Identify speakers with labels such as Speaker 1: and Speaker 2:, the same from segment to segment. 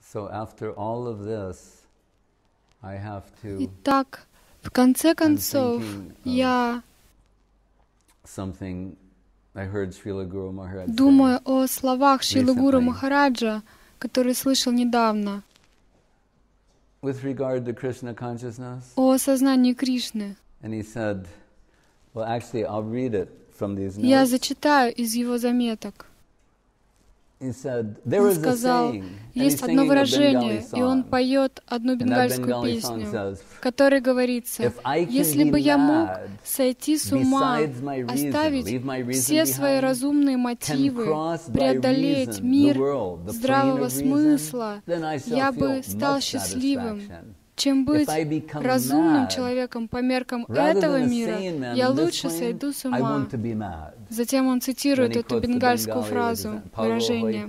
Speaker 1: Итак, в конце концов, я думаю о словах Шрилы Гуру Махараджа, которые слышал недавно, о сознании Кришны. Я зачитаю из его заметок. Он сказал, есть одно выражение, и он поет одну бенгальскую песню, в которой говорится: «Если бы я мог сойти с ума, оставить все свои разумные мотивы, преодолеть мир здравого смысла, я бы стал счастливым. Чем быть разумным человеком по меркам этого мира, я лучше сойду с ума». Затем он цитирует эту бенгальскую фразу, выражение.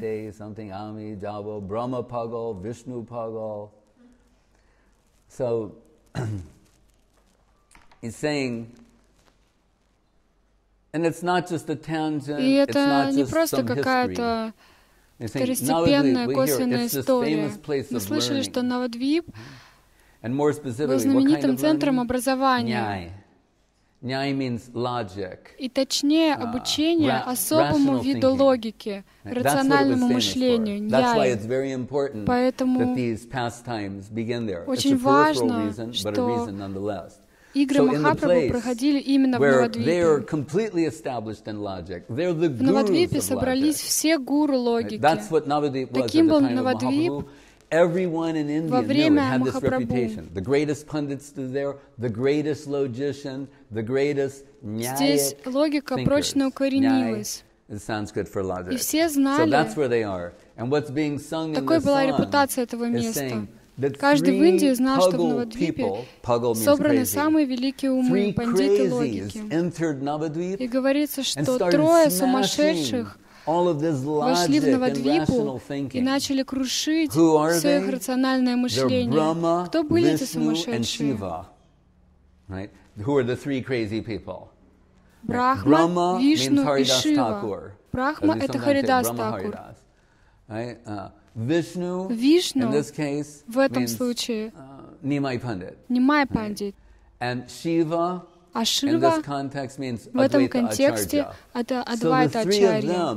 Speaker 1: И это не просто какая-то второстепенная, косвенная история. Мы слышали, что Навадвип был знаменитым центром образования. И точнее, обучение особому виду логики, рациональному мышлению, ньяй. Поэтому очень важно, что игры Махапрабху проходили именно в Навадвипе. В Навадвипе собрались все гуру логики. Таким был Навадвип во время Махапрабху. Здесь логика прочно укоренилась. И все знали, такой была репутация этого места. Каждый в Индии знал, что в Навадвипе собраны самые великие умы, пандиты логики. И говорится, что 3 сумасшедших вошли в Навадвипу и начали крушить все их рациональное мышление. Кто были эти сумасшедшие? Брахма, Вишну и Шива. Брахма — это Харидас Такур. Вишну в этом случае Нимай Пандит. А Шива в этом контексте — это Адвайта Ачарья.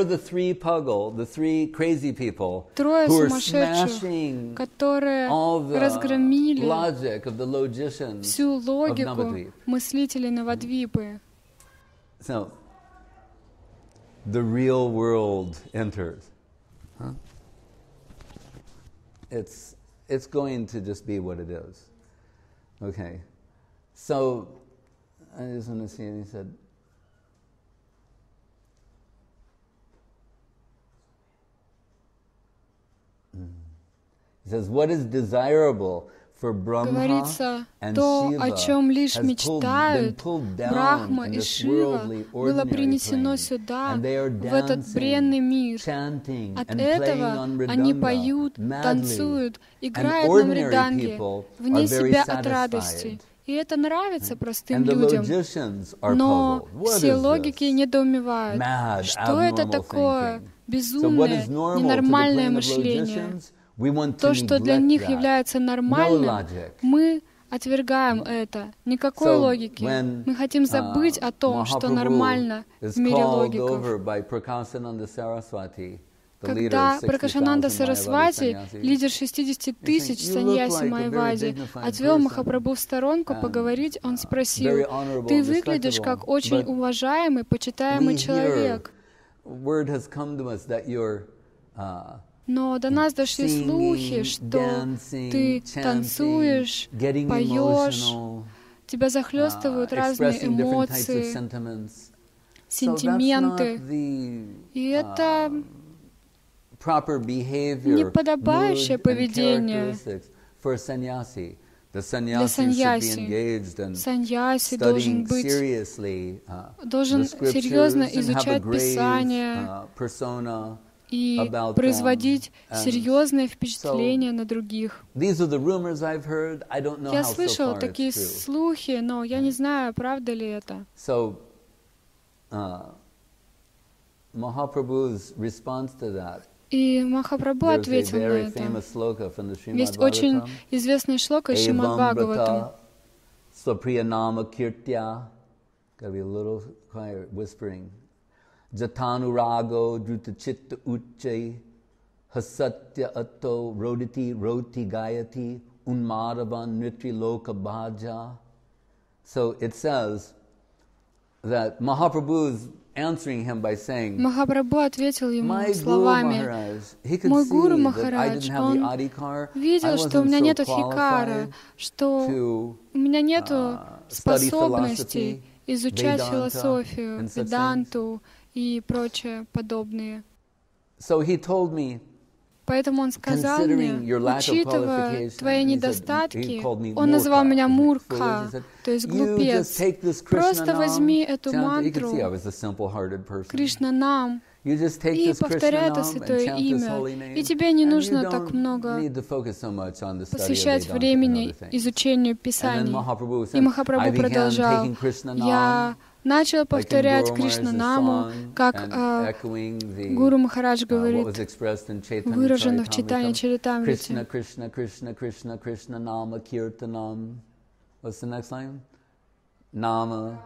Speaker 1: 3 сумасшедших, которые разгромили всю логику мыслителей Навадвипы.
Speaker 2: It's going to just be what it is. Okay. So I just want to see, and he said, he says, what is desirable for Brahma
Speaker 1: Говорится,
Speaker 2: and
Speaker 1: то, о
Speaker 2: Shiva
Speaker 1: чем лишь
Speaker 2: has been
Speaker 1: мечтают
Speaker 2: pulled down
Speaker 1: Брахма
Speaker 2: in
Speaker 1: и
Speaker 2: this
Speaker 1: Шива,
Speaker 2: worldly,
Speaker 1: было
Speaker 2: ordinary
Speaker 1: принесено
Speaker 2: plane,
Speaker 1: сюда,
Speaker 2: and they are
Speaker 1: в этот бренный мир.
Speaker 2: chanting
Speaker 1: От
Speaker 2: and playing
Speaker 1: этого
Speaker 2: on
Speaker 1: они
Speaker 2: mridanga
Speaker 1: поют,
Speaker 2: madly,
Speaker 1: танцуют,
Speaker 2: and
Speaker 1: играют на
Speaker 2: ordinary
Speaker 1: мриданге,
Speaker 2: people
Speaker 1: вне
Speaker 2: are very
Speaker 1: себя от радости.
Speaker 2: satisfied.
Speaker 1: И это нравится простым
Speaker 2: And the
Speaker 1: людям.
Speaker 2: logicians are
Speaker 1: Но
Speaker 2: puzzled. What
Speaker 1: все
Speaker 2: is
Speaker 1: логики
Speaker 2: this?
Speaker 1: недоумевают.
Speaker 2: Mad,
Speaker 1: Что это
Speaker 2: abnormal
Speaker 1: такое
Speaker 2: thinking.
Speaker 1: безумное, ненормальное мышление? То, что для них является нормальным, мы отвергаем это. Никакой логики. Мы хотим забыть о том, что нормально в мире логиков. Когда Пракашананда Сарасвати, лидер 60 тысяч саньяси Майявади, отвел Махапрабху в сторонку поговорить, он спросил: «Ты выглядишь как очень уважаемый, почитаемый человек. Но до нас дошли слухи, что ты танцуешь, поешь, тебя захлестывают разные эмоции, сентименты. И это неподобающее поведение для саньяси. Саньяси должен серьезно изучать Писание и производить серьезное впечатление на других. Я слышал такие слухи, но я не знаю, правда ли это. И Махапрабху ответил на это. Есть очень известный шлока из Шримад Бхагаватам.
Speaker 2: Gotta be a little quiet, whispering. Jatanurago drutachitta uchai hasatya atto roditi roti gayati unmadavan nritri loka bhaja. So it says that Mahaprabhu is answering him by saying,
Speaker 1: Махапрабху ответил ему словами: «Мой гуру Махарадж, он видел, что у меня нет адхикара, что у меня нет способностей изучать философию, веданту и прочее подобные». Поэтому он сказал мне, учитывая твои недостатки, он назвал меня мурха, то есть глупец. Просто возьми эту мантру Кришна Нам и повторяй это святое имя. И тебе не нужно так много посвящать времени изучению Писаний. И Махапрабху продолжал: я начал повторять Кришна Наму, как Гуру Махарадж говорит, выражено в Чайтанья Чаритамрите.
Speaker 2: Nama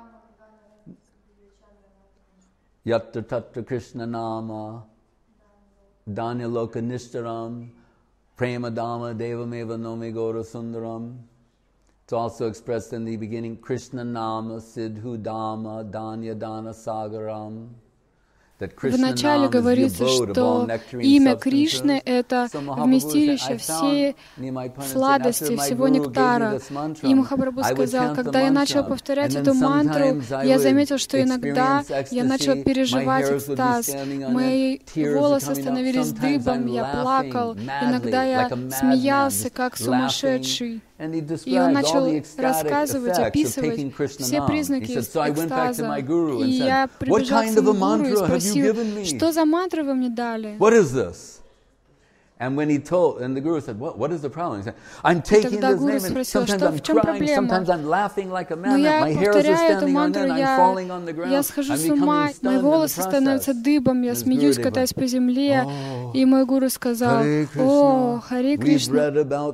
Speaker 2: Yatra Tatra Krishna Nama Dhanya Loka Nishtaram Prema Dhamma Devameva Nomi Gora Sundaram. It's also expressed in the beginning, Krishna Nama Siddhu Dhamma Dhanya Dana Sagaram.
Speaker 1: Вначале говорится, что имя Кришны — это вместилище всей сладости, всего нектара. И Махапрабху сказал, когда я начал повторять эту мантру, я заметил, что иногда я начал переживать экстаз. Мои волосы становились дыбом, я плакал, иногда я смеялся, как сумасшедший. И он начал рассказывать, описывать все признаки экстаза. И я прибежал к своему гуру и спросил, что за мантру вы мне дали?
Speaker 2: And when he told, and the guru said, "What is the problem?" He said, "I'm taking this name, and sometimes I'm crying, sometimes I'm laughing like a madman. My hairs are standing on end, I'm falling on the ground.
Speaker 1: Я схожу с ума, мои волосы становятся дыбом, я смеюсь, катаюсь по земле." И мой гуру сказал: «О, Хари Кришна,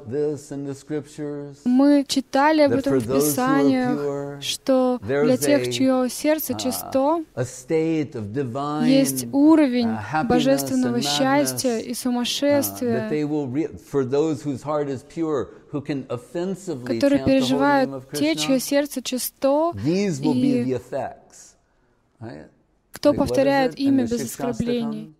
Speaker 1: мы читали об этом в Писаниях, что для тех, чье сердце чисто, есть уровень божественного счастья и сумасшествия, которые переживают те, чье сердце чисто, и кто повторяет имя без оскорблений».